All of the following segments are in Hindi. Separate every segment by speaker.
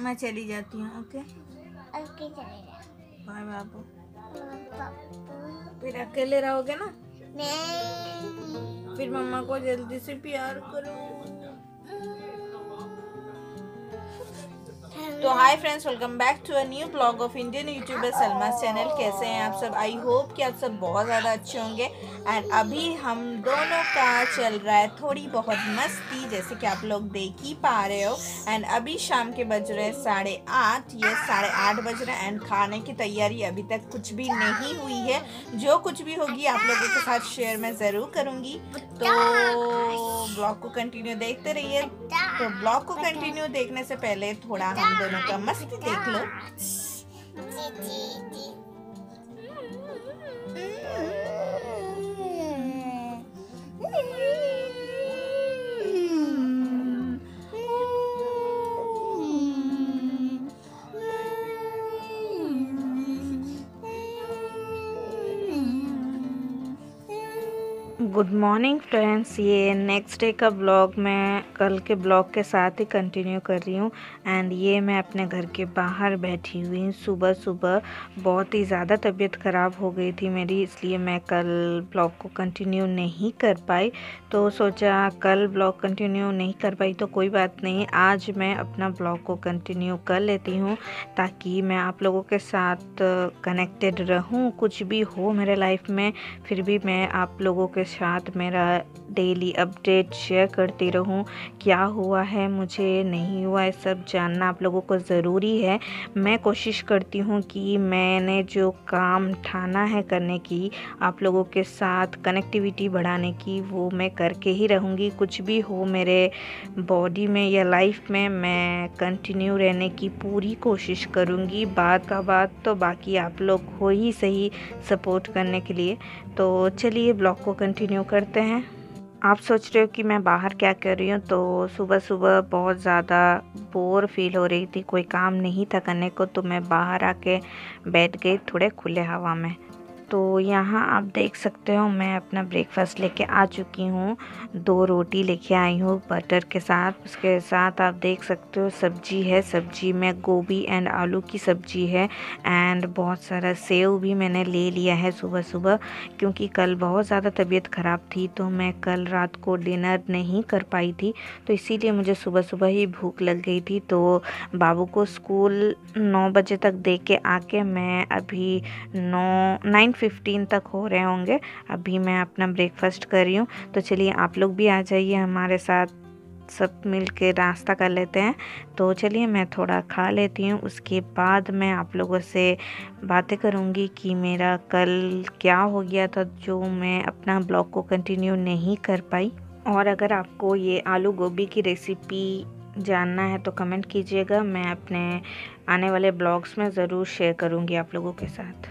Speaker 1: मैं चली जाती हूँ। ओके
Speaker 2: ओके चलेगा।
Speaker 1: बाय बाबू।
Speaker 2: पापा
Speaker 1: फिर अकेले रहोगे ना,
Speaker 2: नहीं।
Speaker 1: फिर मम्मा को जल्दी से प्यार करो। तो hi friends, welcome back to a new blog of Indian YouTuber सलमास चैनल। कैसे हैं आप सब? आई होप कि आप सब बहुत ज़्यादा अच्छे होंगे। एंड अभी हम दोनों का चल रहा है थोड़ी बहुत मस्ती, जैसे कि आप लोग देख ही पा रहे हो। एंड अभी शाम के बज रहे 8:30, ये 8:30 बज रहे हैं। एंड खाने की तैयारी अभी तक कुछ भी नहीं हुई है। जो कुछ भी होगी आप लोगों के साथ शेयर मैं ज़रूर करूँगी, तो ब्लॉग को कंटिन्यू देखते रहिए। तो ब्लॉग को कंटिन्यू देखने से पहले थोड़ा हम दोनों का मस्ती देख लो। गुड मॉर्निंग फ्रेंड्स, ये नेक्स्ट डे का ब्लॉग मैं कल के ब्लॉग के साथ ही कंटिन्यू कर रही हूँ। एंड ये मैं अपने घर के बाहर बैठी हुई हूँ। सुबह सुबह बहुत ही ज़्यादा तबीयत ख़राब हो गई थी मेरी, इसलिए मैं कल ब्लॉग को कंटिन्यू नहीं कर पाई। तो सोचा कल ब्लॉग कंटिन्यू नहीं कर पाई तो कोई बात नहीं, आज मैं अपना ब्लॉग को कंटिन्यू कर लेती हूँ ताकि मैं आप लोगों के साथ कनेक्टेड रहूँ। कुछ भी हो मेरे लाइफ में, फिर भी मैं आप लोगों के साथ मेरा डेली अपडेट शेयर करती रहूं। क्या हुआ है, मुझे नहीं हुआ है, सब जानना आप लोगों को ज़रूरी है। मैं कोशिश करती हूं कि मैंने जो काम ठाना है करने की, आप लोगों के साथ कनेक्टिविटी बढ़ाने की, वो मैं करके ही रहूंगी। कुछ भी हो मेरे बॉडी में या लाइफ में, मैं कंटिन्यू रहने की पूरी कोशिश करूंगी। बात का बात तो बाकी आप लोग हो ही सही सपोर्ट करने के लिए। तो चलिए ब्लॉग को कंटिन्यू करते हैं। आप सोच रहे हो कि मैं बाहर क्या कर रही हूँ, तो सुबह सुबह बहुत ज़्यादा बोर फील हो रही थी, कोई काम नहीं था करने को, तो मैं बाहर आके बैठ गई थोड़े खुले हवा में। तो यहाँ आप देख सकते हो मैं अपना ब्रेकफास्ट लेके आ चुकी हूँ। 2 रोटी लेके आई हूँ बटर के साथ। उसके साथ आप देख सकते हो सब्जी है। सब्जी में गोभी एंड आलू की सब्जी है। एंड बहुत सारा सेव भी मैंने ले लिया है सुबह सुबह, क्योंकि कल बहुत ज़्यादा तबीयत ख़राब थी, तो मैं कल रात को डिनर नहीं कर पाई थी, तो इसीलिए मुझे सुबह सुबह ही भूख लग गई थी। तो बाबू को स्कूल 9 बजे तक दे के आके मैं अभी 9:15 तक हो रहे होंगे, अभी मैं अपना ब्रेकफास्ट कर रही हूँ। तो चलिए आप लोग भी आ जाइए हमारे साथ, सब मिल के नाश्ता कर लेते हैं। तो चलिए मैं थोड़ा खा लेती हूँ, उसके बाद मैं आप लोगों से बातें करूँगी कि मेरा कल क्या हो गया था जो मैं अपना ब्लॉग को कंटिन्यू नहीं कर पाई। और अगर आपको ये आलू गोभी की रेसिपी जानना है तो कमेंट कीजिएगा, मैं अपने आने वाले ब्लॉग्स में ज़रूर शेयर करूँगी आप लोगों के साथ।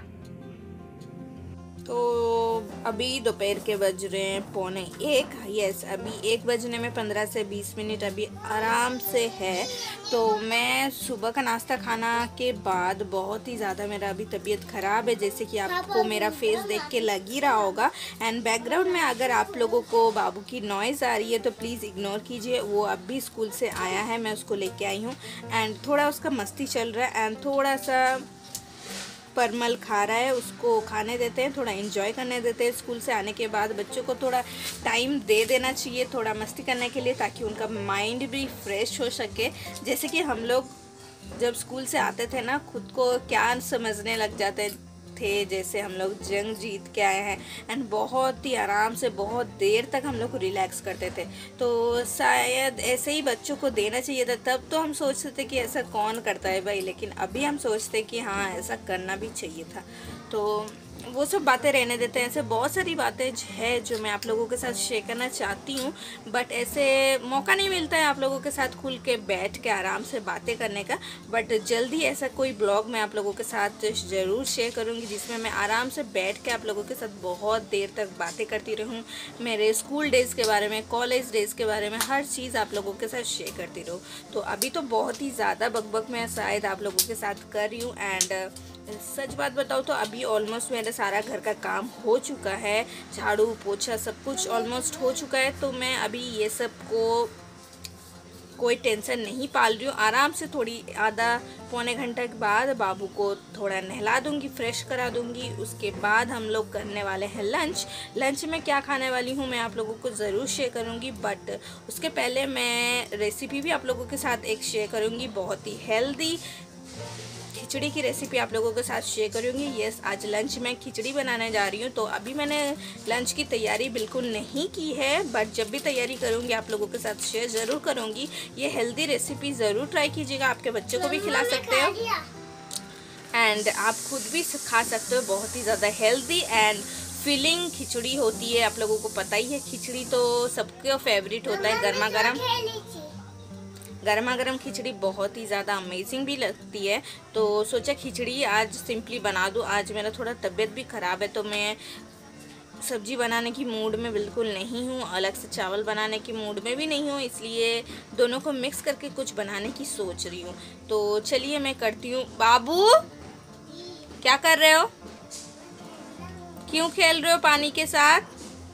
Speaker 1: तो अभी दोपहर के बज रहे हैं 12:45। यस, अभी 1 बजने में 15 से 20 मिनट अभी आराम से है। तो मैं सुबह का नाश्ता खाना के बाद बहुत ही ज़्यादा मेरा अभी तबीयत ख़राब है, जैसे कि आपको मेरा फेस देख के लग ही रहा होगा। एंड बैकग्राउंड में अगर आप लोगों को बाबू की नॉइज़ आ रही है तो प्लीज़ इग्नोर कीजिए। वो अभी स्कूल से आया है, मैं उसको लेके आई हूँ। एंड थोड़ा उसका मस्ती चल रहा है, एंड थोड़ा सा परमल खा रहा है, उसको खाने देते हैं, थोड़ा एंजॉय करने देते हैं। स्कूल से आने के बाद बच्चों को थोड़ा टाइम दे देना चाहिए थोड़ा मस्ती करने के लिए, ताकि उनका माइंड भी फ्रेश हो सके। जैसे कि हम लोग जब स्कूल से आते थे ना, खुद को क्या समझने लग जाते थे, जैसे हम लोग जंग जीत के आए हैं। एंड बहुत ही आराम से बहुत देर तक हम लोग को रिलैक्स करते थे। तो शायद ऐसे ही बच्चों को देना चाहिए था। तब तो हम सोचते थे कि ऐसा कौन करता है भाई, लेकिन अभी हम सोचते कि हाँ ऐसा करना भी चाहिए था। तो वो सब बातें रहने देते हैं। ऐसे बहुत सारी बातें है जो मैं आप लोगों के साथ शेयर करना चाहती हूँ, बट ऐसे मौका नहीं मिलता है आप लोगों के साथ खुल के बैठ के आराम से बातें करने का। बट जल्दी ऐसा कोई ब्लॉग मैं आप लोगों के साथ ज़रूर शेयर करूँगी, जिसमें मैं आराम से बैठ के आप लोगों के साथ बहुत देर तक बातें करती रहूँ, मेरे स्कूल डेज़ के बारे में, कॉलेज डेज़ के बारे में, हर चीज़ आप लोगों के साथ शेयर करती रहूँ। तो अभी तो बहुत ही ज़्यादा बकबक मैं शायद आप लोगों के साथ कर रही हूँ। एंड सच बात बताऊँ तो अभी ऑलमोस्ट मेरा सारा घर का काम हो चुका है, झाड़ू पोछा सब कुछ ऑलमोस्ट हो चुका है। तो मैं अभी ये सब को कोई टेंशन नहीं पाल रही हूँ। आराम से थोड़ी आधा पौने घंटे के बाद बाबू को थोड़ा नहला दूंगी, फ्रेश करा दूंगी। उसके बाद हम लोग करने वाले हैं लंच। लंच में क्या खाने वाली हूँ मैं आप लोगों को ज़रूर शेयर करूँगी, बट उसके पहले मैं रेसिपी भी आप लोगों के साथ एक शेयर करूँगी। बहुत ही हेल्दी खिचड़ी की रेसिपी आप लोगों के साथ शेयर करूँगी। यस, आज लंच में खिचड़ी बनाने जा रही हूँ। तो अभी मैंने लंच की तैयारी बिल्कुल नहीं की है, बट जब भी तैयारी करूँगी आप लोगों के साथ शेयर ज़रूर करूँगी। ये हेल्दी रेसिपी ज़रूर ट्राई कीजिएगा, आपके बच्चों को भी खिला सकते हो एंड आप खुद भी खा सकते हो। बहुत ही ज़्यादा हेल्दी एंड फिलिंग खिचड़ी होती है। आप लोगों को पता ही है खिचड़ी तो सबका फेवरेट होता है। गर्मा गर्म खिचड़ी बहुत ही ज़्यादा अमेजिंग भी लगती है। तो सोचा खिचड़ी आज सिंपली बना दूँ। आज मेरा थोड़ा तबीयत भी ख़राब है तो मैं सब्जी बनाने की मूड में बिल्कुल नहीं हूँ, अलग से चावल बनाने की मूड में भी नहीं हूँ, इसलिए दोनों को मिक्स करके कुछ बनाने की सोच रही हूँ। तो चलिए मैं करती हूँ। बाबू क्या कर रहे हो? क्यों खेल रहे हो पानी के साथ?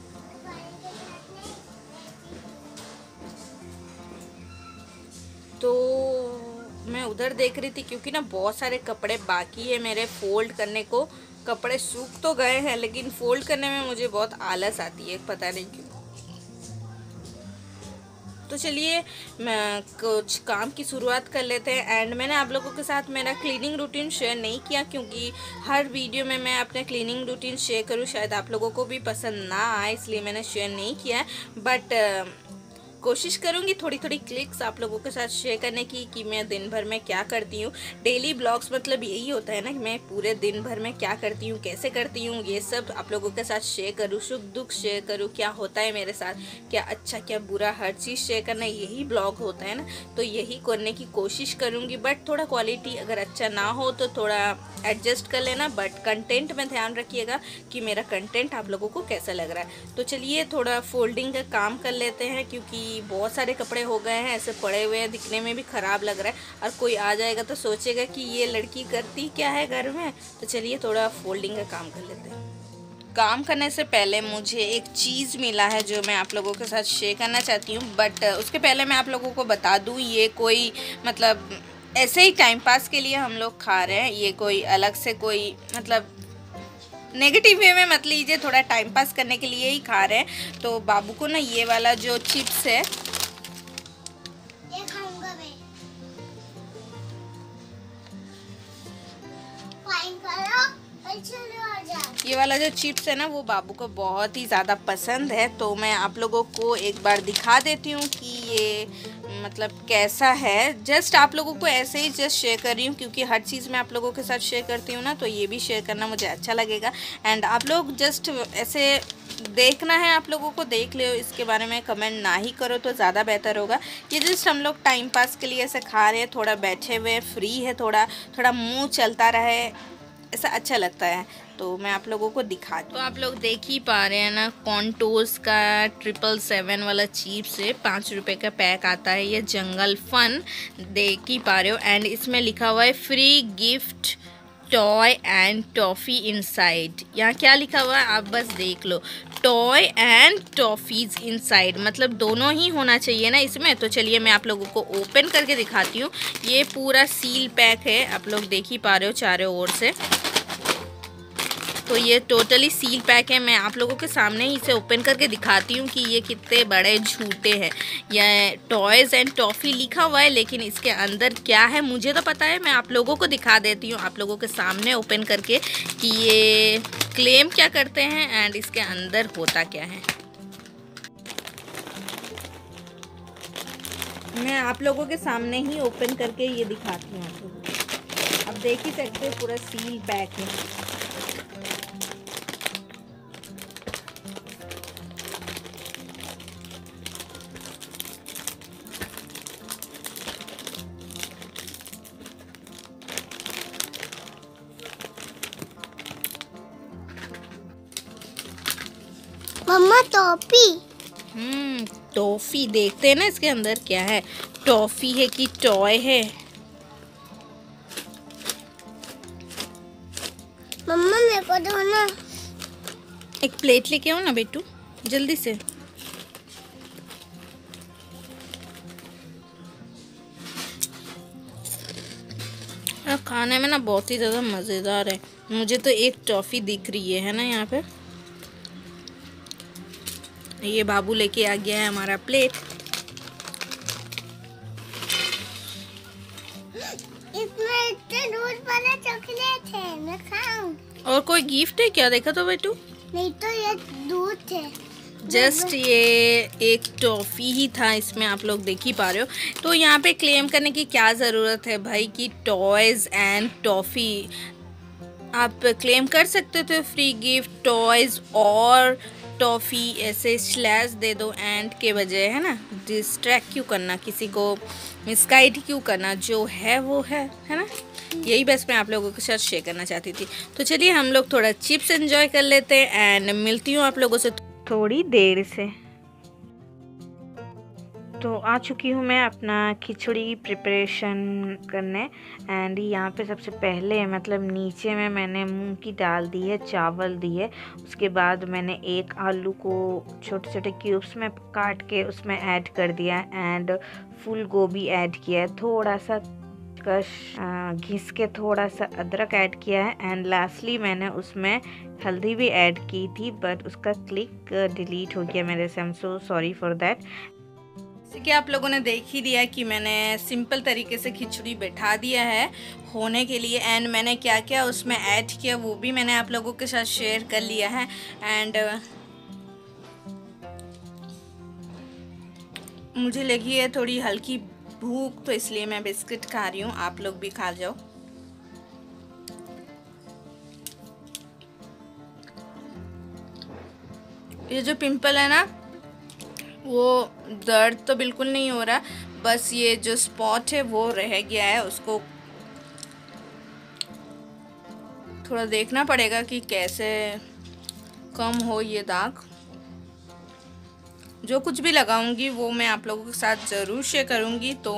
Speaker 1: तो मैं उधर देख रही थी क्योंकि ना बहुत सारे कपड़े बाकी है मेरे फोल्ड करने को। कपड़े सूख तो गए हैं लेकिन फोल्ड करने में मुझे बहुत आलस आती है, पता नहीं क्यों। तो चलिए मैं कुछ काम की शुरुआत कर लेते हैं। एंड मैंने आप लोगों के साथ मेरा क्लीनिंग रूटीन शेयर नहीं किया क्योंकि हर वीडियो में मैं अपने क्लीनिंग रूटीन शेयर करूं शायद आप लोगों को भी पसंद ना आए, इसलिए मैंने शेयर नहीं किया है। बट कोशिश करूंगी थोड़ी थोड़ी क्लिक्स आप लोगों के साथ शेयर करने की कि मैं दिन भर में क्या करती हूँ। डेली ब्लॉग्स मतलब यही होता है ना कि मैं पूरे दिन भर में क्या करती हूँ, कैसे करती हूँ, ये सब आप लोगों के साथ शेयर करूँ, सुख दुख शेयर करूँ, क्या होता है मेरे साथ, क्या अच्छा क्या बुरा, हर चीज़ शेयर करना यही ब्लॉग होता है ना। तो यही करने की कोशिश करूँगी, बट थोड़ा क्वालिटी अगर अच्छा ना हो तो थोड़ा एडजस्ट कर लेना। बट कंटेंट में ध्यान रखिएगा कि मेरा कंटेंट आप लोगों को कैसा लग रहा है। तो चलिए थोड़ा फोल्डिंग का काम कर लेते हैं क्योंकि बहुत सारे कपड़े हो गए हैं, ऐसे पड़े हुए हैं, दिखने में भी ख़राब लग रहा है और कोई आ जाएगा तो सोचेगा कि ये लड़की करती क्या है घर में। तो चलिए थोड़ा फोल्डिंग का काम कर लेते हैं। काम करने से पहले मुझे एक चीज़ मिला है जो मैं आप लोगों के साथ शेयर करना चाहती हूँ, बट उसके पहले मैं आप लोगों को बता दूँ ये कोई मतलब ऐसे ही टाइम पास के लिए हम लोग खा रहे हैं। ये कोई अलग से कोई मतलब नेगेटिव वे में मत लीजिए, थोड़ा टाइम पास करने के लिए ही खा रहे हैं। तो बाबू को ना ये वाला जो चिप्स है
Speaker 2: ये खाऊंगा मैं। फाइन करो और चलो आ जाओ।
Speaker 1: ये वाला जो चिप्स है ना वो बाबू को बहुत ही ज़्यादा पसंद है। तो मैं आप लोगों को एक बार दिखा देती हूँ कि ये मतलब कैसा है। जस्ट आप लोगों को ऐसे ही जस्ट शेयर कर रही हूँ क्योंकि हर चीज़ मैं आप लोगों के साथ शेयर करती हूँ ना, तो ये भी शेयर करना मुझे अच्छा लगेगा। एंड आप लोग जस्ट ऐसे देखना है, आप लोगों को देख ले, इसके बारे में कमेंट ना ही करो तो ज़्यादा बेहतर होगा। ये जस्ट हम लोग टाइम पास के लिए ऐसे खा रहे हैं, थोड़ा बैठे हुए फ्री है, थोड़ा थोड़ा मुँह चलता रहे, ऐसा अच्छा लगता है। तो मैं आप लोगों को दिखा दूँ। तो आप लोग देख ही पा रहे हैं ना, कॉन्टोस का 777 वाला चिप्स है, 5 रुपये का पैक आता है। ये जंगल फन देख ही पा रहे हो। एंड इसमें लिखा हुआ है free gift toy and toffee inside. यहाँ क्या लिखा हुआ है आप बस देख लो, टॉय एंड टॉफ़ीज़ इनसाइड, मतलब दोनों ही होना चाहिए ना इसमें। तो चलिए मैं आप लोगों को ओपन करके दिखाती हूँ। ये पूरा सील पैक है, आप लोग देख ही पा रहे हो चारों ओर से। तो ये टोटली सील पैक है। मैं आप लोगों के सामने ही इसे ओपन करके दिखाती हूँ कि ये कितने बड़े झूठे हैं। ये टॉयज़ एंड टॉफ़ी लिखा हुआ है लेकिन इसके अंदर क्या है मुझे तो पता है, मैं आप लोगों को दिखा देती हूँ आप लोगों के सामने ओपन करके कि ये क्लेम क्या करते हैं एंड इसके अंदर होता क्या है। मैं आप लोगों के सामने ही ओपन करके ये दिखाती हूँ आप लोगों को। अब देख ही सकते हो पूरा सील पैक है।
Speaker 2: मम्मा टॉफी।
Speaker 1: टॉफ़ी देखते हैं ना इसके अंदर क्या है, टॉफ़ी है कि टॉय है।
Speaker 2: मम्मा मेरे को दो ना।
Speaker 1: एक प्लेट लेके आओ ना बेटू जल्दी से। खाने में ना बहुत ही ज़्यादा मज़ेदार है। मुझे तो एक टॉफ़ी दिख रही है ना यहाँ पे। ये बाबू लेके आ गया है हमारा प्लेट।
Speaker 2: इसमें इतने दूध वाला चॉकलेट है, मैं खाऊं?
Speaker 1: और कोई गिफ्ट है क्या? देखा तो बेटू।
Speaker 2: नहीं तो ये दूध है।
Speaker 1: जस्ट ये एक टॉफ़ी ही था इसमें, आप लोग देख ही पा रहे हो। तो यहाँ पे क्लेम करने की क्या ज़रूरत है भाई कि टॉयज़ एंड टॉफ़ी आप क्लेम कर सकते थे। फ्री गिफ्ट टॉयज़ और टॉफ़ी ऐसे स्लैश दे दो एंड के बजाय, है ना। डिस्ट्रैक्ट क्यों करना किसी को, मिसगाइड क्यों करना, जो है वो है ना। यही बस मैं आप लोगों के साथ शेयर करना चाहती थी। तो चलिए हम लोग थोड़ा चिप्स एंजॉय कर लेते हैं एंड मिलती हूँ आप लोगों से थोड़ी देर से। तो आ चुकी हूँ मैं अपना खिचड़ी प्रिपरेशन करने एंड यहाँ पे सबसे पहले मतलब नीचे में मैंने मूंग की दाल दी है, चावल दिए। उसके बाद मैंने एक आलू को छोटे छोटे क्यूब्स में काट के उसमें ऐड कर दिया एंड फुल गोभी ऐड किया है, थोड़ा सा घिस के थोड़ा सा अदरक ऐड किया है एंड लास्टली मैंने उसमें हल्दी भी ऐड की थी बट उसका क्लिक डिलीट हो गया मेरे से। I am so sorry for that. जैसे कि आप लोगों ने देख ही लिया कि मैंने सिंपल तरीके से खिचड़ी बैठा दिया है होने के लिए एंड मैंने क्या क्या उसमें ऐड किया वो भी मैंने आप लोगों के साथ शेयर कर लिया है। एंड मुझे लगी है थोड़ी हल्की भूख तो इसलिए मैं बिस्किट खा रही हूँ, आप लोग भी खा जाओ। ये जो पिंपल है ना वो दर्द तो बिल्कुल नहीं हो रहा, बस ये जो स्पॉट है वो रह गया है, उसको थोड़ा देखना पड़ेगा कि कैसे कम हो ये दाग। जो कुछ भी लगाऊंगी वो मैं आप लोगों के साथ ज़रूर शेयर करूंगी। तो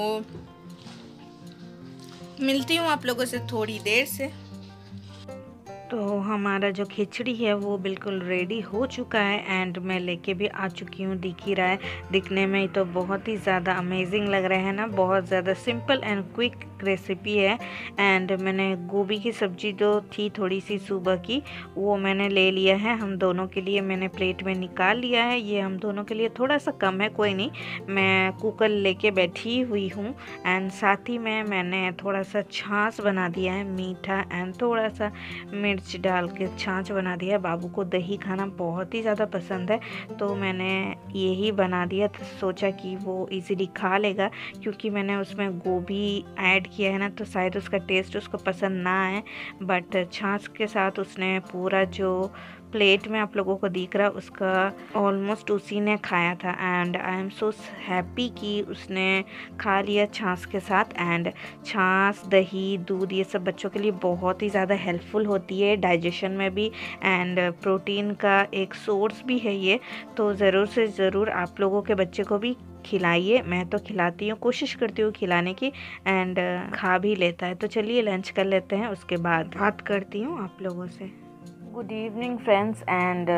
Speaker 1: मिलती हूँ आप लोगों से थोड़ी देर से। तो हमारा जो खिचड़ी है वो बिल्कुल रेडी हो चुका है एंड मैं लेके भी आ चुकी हूँ। दिख ही रहा है, दिखने में ही तो बहुत ही ज़्यादा अमेजिंग लग रहा है ना। बहुत ज़्यादा सिंपल एंड क्विक रेसिपी है एंड मैंने गोभी की सब्ज़ी जो थी थोड़ी सी सुबह की वो मैंने ले लिया है, हम दोनों के लिए मैंने प्लेट में निकाल लिया है। ये हम दोनों के लिए थोड़ा सा कम है, कोई नहीं, मैं कुकर लेके बैठी हुई हूँ एंड साथ ही में मैंने थोड़ा सा छाछ बना दिया है मीठा एंड थोड़ा सा मिर्च डाल के छाछ बना दिया है। बाबू को दही खाना बहुत ही ज़्यादा पसंद है तो मैंने यही बना दिया, तो सोचा कि वो इजीली खा लेगा क्योंकि मैंने उसमें गोभी ऐड किया है ना तो शायद उसका टेस्ट उसको पसंद ना आए। बट छाछ के साथ उसने पूरा जो प्लेट में आप लोगों को दिख रहा उसका ऑलमोस्ट उसी ने खाया था and I am so happy कि उसने खा लिया छाछ के साथ। एंड छाछ दही दूध ये सब बच्चों के लिए बहुत ही ज़्यादा हेल्पफुल होती है डाइजेशन में भी एंड प्रोटीन का एक सोर्स भी है ये। तो ज़रूर से ज़रूर आप लोगों के बच्चे को भी खिलाइए, मैं तो खिलाती हूँ, कोशिश करती हूँ खिलाने की एंड खा भी लेता है। तो चलिए लंच कर लेते हैं, उसके बाद बात करती हूँ आप लोगों से। गुड इवनिंग फ्रेंड्स एंड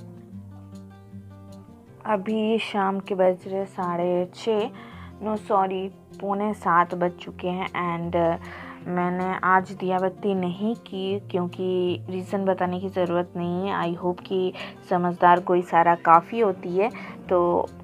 Speaker 1: अभी शाम के बज रहे 6:30, नो सॉरी 6:45 बज चुके हैं एंड मैंने आज दिया बत्ती नहीं की क्योंकि रीज़न बताने की ज़रूरत नहीं है। आई होप कि समझदार कोई सारा काफ़ी होती है। तो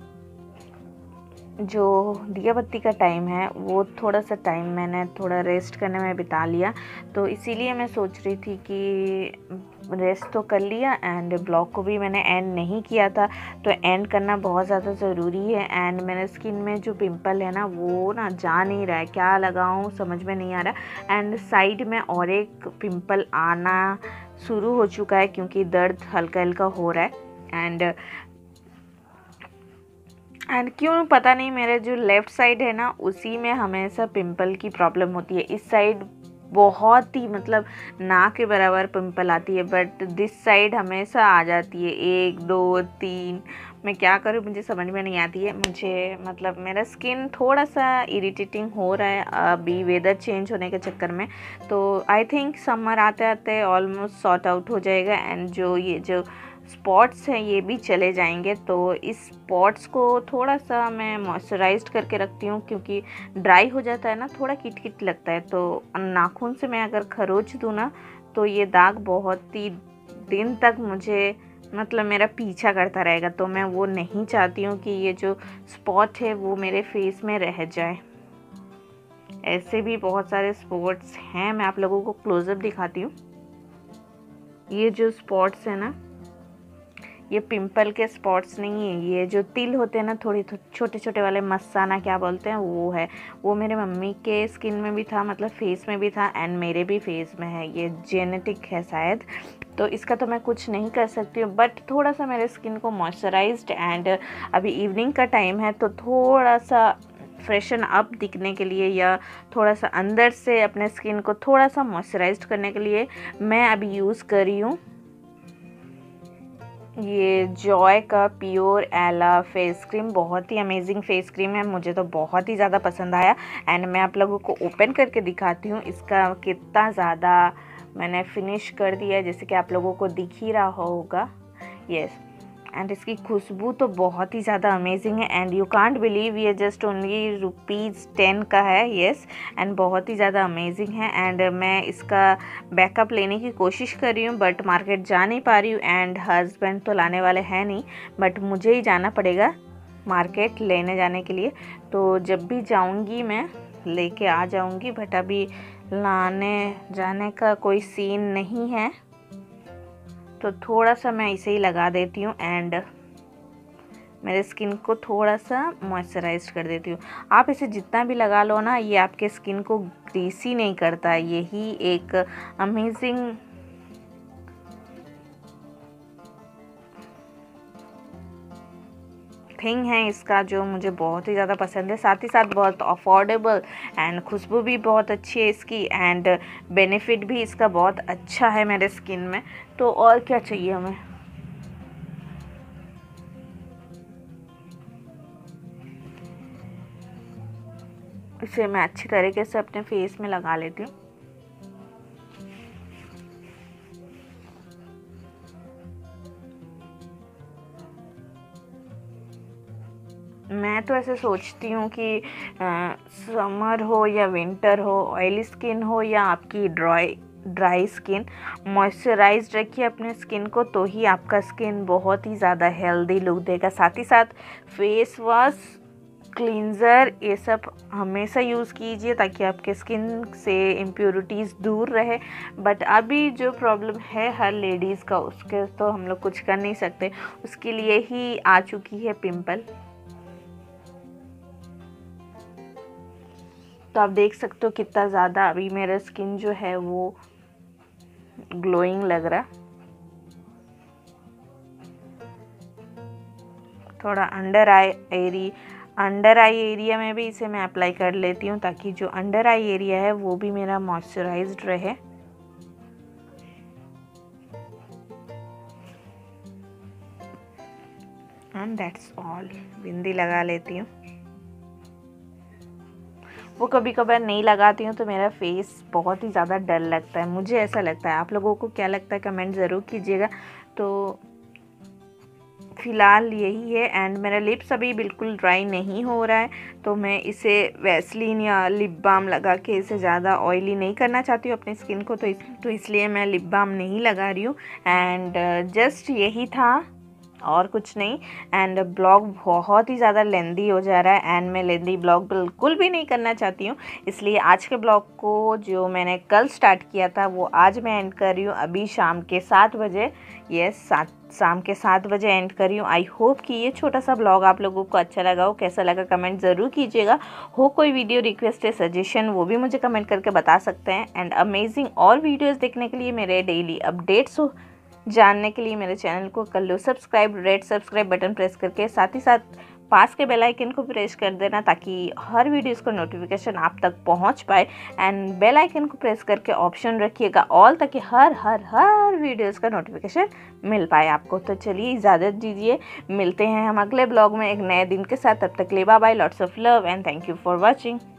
Speaker 1: जो दिया बत्ती का टाइम है वो थोड़ा सा टाइम मैंने थोड़ा रेस्ट करने में बिता लिया, तो इसीलिए मैं सोच रही थी कि रेस्ट तो कर लिया एंड ब्लॉग को भी मैंने एंड नहीं किया था, तो एंड करना बहुत ज़्यादा ज़रूरी है। एंड मेरे स्किन में जो पिंपल है ना वो ना जा नहीं रहा है, क्या लगाऊं समझ में नहीं आ रहा। एंड साइड में और एक पिंपल आना शुरू हो चुका है क्योंकि दर्द हल्का हल्का हो रहा है एंड क्यों पता नहीं मेरे जो लेफ़्ट साइड है ना उसी में हमेशा पिंपल की प्रॉब्लम होती है। इस साइड बहुत ही मतलब ना के बराबर पिंपल आती है बट दिस साइड हमेशा आ जाती है 1 2 3। मैं क्या करूँ मुझे समझ में नहीं आती है। मुझे मतलब मेरा स्किन थोड़ा सा इरिटेटिंग हो रहा है अभी वेदर चेंज होने के चक्कर में, तो आई थिंक समर आते आते ऑलमोस्ट सॉर्ट आउट हो जाएगा एंड जो ये जो स्पॉट्स हैं ये भी चले जाएंगे। तो इस स्पॉट्स को थोड़ा सा मैं मॉइस्चराइज्ड करके रखती हूँ, क्योंकि ड्राई हो जाता है ना, थोड़ा किट किट लगता है। तो नाखून से मैं अगर खरोच दूँ ना तो ये दाग बहुत ही दिन तक मुझे मतलब मेरा पीछा करता रहेगा। तो मैं वो नहीं चाहती हूँ कि ये जो स्पॉट है वो मेरे फेस में रह जाए। ऐसे भी बहुत सारे स्पॉट्स हैं, मैं आप लोगों को क्लोजअप दिखाती हूँ। ये जो स्पॉट्स है ना, ये पिंपल के स्पॉट्स नहीं है, ये जो तिल होते हैं ना, थोड़े छोटे छोटे वाले, मस्साना क्या बोलते हैं, वो है। वो मेरे मम्मी के स्किन में भी था, मतलब फेस में भी था, एंड मेरे भी फेस में है। ये जेनेटिक है शायद, तो इसका तो मैं कुछ नहीं कर सकती हूँ। बट थोड़ा सा मेरे स्किन को मॉइस्चराइज्ड, एंड अभी इवनिंग का टाइम है तो थोड़ा सा फ्रेशन अप दिखने के लिए, या थोड़ा सा अंदर से अपने स्किन को थोड़ा सा मॉइस्चराइज्ड करने के लिए मैं अभी यूज़ कर रही हूँ ये जॉय का प्योर एला फेस क्रीम। बहुत ही अमेजिंग फेस क्रीम है, मुझे तो बहुत ही ज़्यादा पसंद आया। एंड मैं आप लोगों को ओपन करके दिखाती हूँ इसका कितना ज़्यादा मैंने फिनिश कर दिया है, जैसे कि आप लोगों को दिख ही रहा होगा। यस, एंड इसकी खुशबू तो बहुत ही ज़्यादा अमेजिंग है, एंड यू कांट बिलीव ये जस्ट ओनली ₹10 का है। यस, एंड बहुत ही ज़्यादा अमेजिंग है। एंड मैं इसका बैकअप लेने की कोशिश कर रही हूँ, बट मार्केट जा नहीं पा रही हूँ, एंड हस्बैंड तो लाने वाले हैं नहीं, बट मुझे ही जाना पड़ेगा मार्केट लेने जाने के लिए। तो जब भी जाऊँगी मैं लेके आ जाऊँगी, बट अभी लाने जाने का कोई सीन नहीं है, तो थोड़ा सा मैं इसे ही लगा देती हूँ एंड मेरे स्किन को थोड़ा सा मॉइस्चराइज कर देती हूँ। आप इसे जितना भी लगा लो ना, ये आपके स्किन को ग्रीसी नहीं करता। यही एक अमेजिंग थिंग है इसका, जो मुझे बहुत ही ज़्यादा पसंद है। साथ ही साथ बहुत अफोर्डेबल, एंड खुशबू भी बहुत अच्छी है इसकी, एंड बेनिफिट भी इसका बहुत अच्छा है मेरे स्किन में। तो और क्या चाहिए हमें। इसे मैं अच्छी तरीके से अपने फेस में लगा लेती हूँ। मैं तो ऐसे सोचती हूँ कि समर हो या विंटर हो, ऑयली स्किन हो या आपकी ड्राई स्किन, मॉइस्चराइज्ड रखिए अपने स्किन को, तो ही आपका स्किन बहुत ही ज़्यादा हेल्दी लुक देगा। साथ ही साथ फेस वॉश, क्लींजर, ये सब हमेशा यूज़ कीजिए ताकि आपके स्किन से इम्प्योरिटीज़ दूर रहे। बट अभी जो प्रॉब्लम है हर लेडीज़ का, उसके तो हम लोग कुछ कर नहीं सकते, उसके लिए ही आ चुकी है पिंपल। तो आप देख सकते हो कितना ज़्यादा अभी मेरा स्किन जो है वो ग्लोइंग लग रहा। थोड़ा अंडर आई एरिया में भी इसे मैं अप्लाई कर लेती हूँ, ताकि जो अंडर आई एरिया है वो भी मेरा मॉइस्चराइज्ड रहे। And that's all. बिंदी लगा लेती हूँ, वो कभी कभार नहीं लगाती हूँ तो मेरा फेस बहुत ही ज़्यादा डल लगता है, मुझे ऐसा लगता है। आप लोगों को क्या लगता है कमेंट ज़रूर कीजिएगा। तो फ़िलहाल यही है, एंड मेरा लिप्स अभी बिल्कुल ड्राई नहीं हो रहा है, तो मैं इसे वैसलीन या लिप बाम लगा के इसे ज़्यादा ऑयली नहीं करना चाहती हूँ अपनी स्किन को, तो इसलिए मैं लिप बाम नहीं लगा रही हूँ। एंड जस्ट यही था और कुछ नहीं। एंड ब्लॉग बहुत ही ज़्यादा लेंदी हो जा रहा है, एंड मैं लेंदी ब्लॉग बिल्कुल भी नहीं करना चाहती हूँ, इसलिए आज के ब्लॉग को जो मैंने कल स्टार्ट किया था वो आज मैं एंड कर रही हूँ अभी शाम के 7 बजे। यस, शाम के 7 बजे एंड कर रही हूँ। आई होप कि ये छोटा सा ब्लॉग आप लोगों को अच्छा लगा हो। कैसा लगा कमेंट ज़रूर कीजिएगा। हो कोई वीडियो रिक्वेस्ट है, सजेशन, वो भी मुझे कमेंट करके बता सकते हैं। एंड अमेजिंग और वीडियोज़ देखने के लिए, मेरे डेली अपडेट्स जानने के लिए मेरे चैनल को कर लो subscribe, red subscribe button press करके। साथ ही साथ पास के बेल आइकन को प्रेस कर देना ताकि हर वीडियोस का नोटिफिकेशन आप तक पहुंच पाए। एंड बेल आइकन को प्रेस करके ऑप्शन रखिएगा ऑल, ताकि हर वीडियोस का नोटिफिकेशन मिल पाए आपको। तो चलिए इजाज़त दीजिए, मिलते हैं हम अगले ब्लॉग में एक नए दिन के साथ। तब तक ले bye bye, lots of love and thank you for watching.